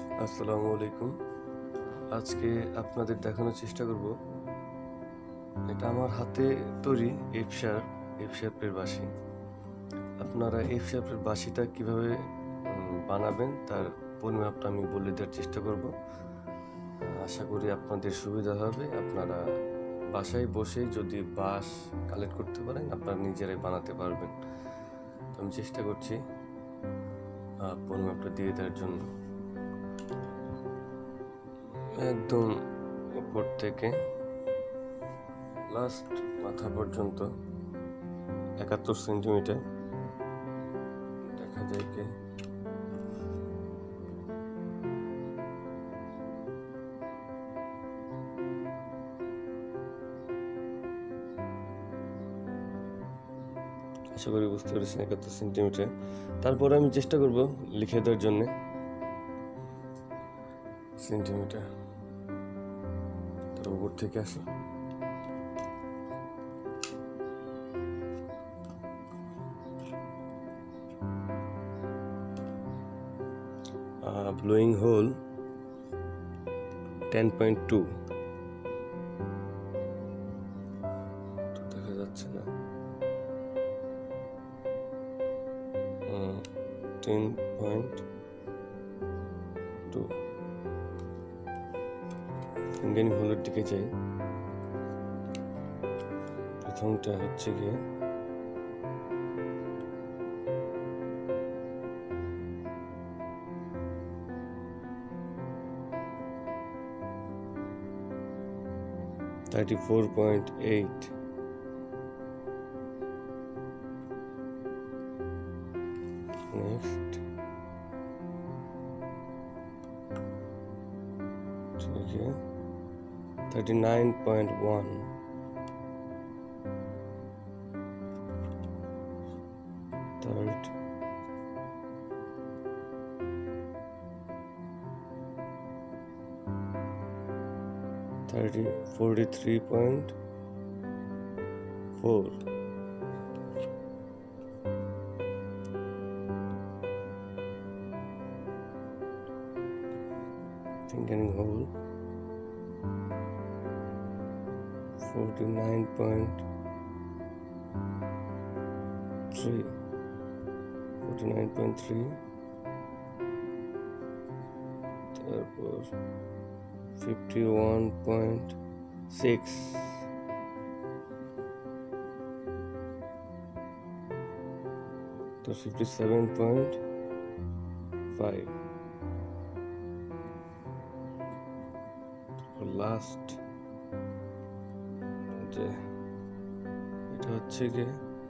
আসসালামু আলাইকুম। আজকে আপনাদের দেখানোর চেষ্টা করব, এটা আমার হাতে তৈরি এফ শেপের বাঁশি। আপনারা এফ শেপের বাঁশিটা কীভাবে বানাবেন তার পরিমাপটা আমি বলে দেওয়ার চেষ্টা করব। আশা করি আপনাদের সুবিধা হবে। আপনারা বাসায় বসেই যদি বাঁশ কালেক্ট করতে পারেন, আপনারা নিজেরাই বানাতে পারবেন। তো আমি চেষ্টা করছি পরিমাপটা দিয়ে দেওয়ার জন্য। একদম উপর থেকে লাস্ট মাথা পর্যন্ত 71 সেন্টিমিটার দেখা যায় কি আশা করি বুঝতে পেরেছেন 71 সেন্টিমিটার। তারপরে আমি চেষ্টা করব লিখে দেওয়ার জন্য সেন্টিমিটার। তার উপর থেকে আসি ব্লোয়িং হোল 10.2 দেখা যাচ্ছে না, 10.2 ইন্ডিয়ান হোলের দিকে যাই। প্রথমটা হচ্ছে গিয়ে $34.8, next 39.1, third 43.4, fingering hole 49.3, তারপর 51.6, তো 57.5, লাস্ট যে এটা হচ্ছে গিয়ে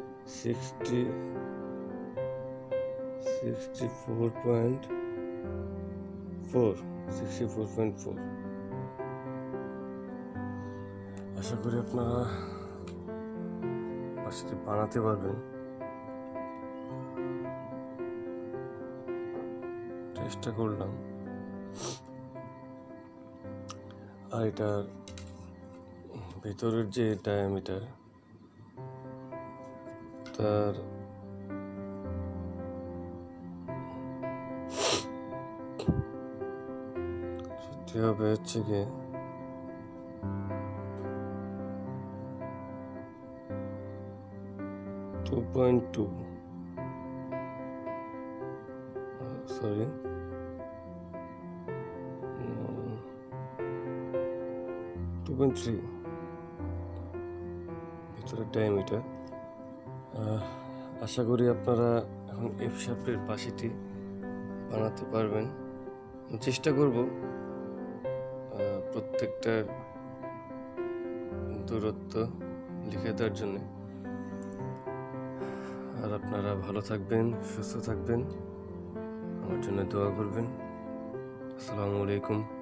64.4। আশা করি আপনারা বাসাতে বানাতে পারবেন। চেষ্টা করলাম। আর এটার ভিতরের যে ডায়ামিটার তার সেটি হবে হচ্ছে গিয়ে 2.2, সরি 2.3 ভিতরের ডায়ামিটার। আশা করি আপনারা এখন এফ শেপের বাঁশিটি বানাতে পারবেন। চেষ্টা করব প্রত্যেকটা দূরত্ব লিখে দেওয়ার জন্য। আর আপনারা ভালো থাকবেন, সুস্থ থাকবেন, আমার জন্য দোয়া করবেন। আসসালামু আলাইকুম।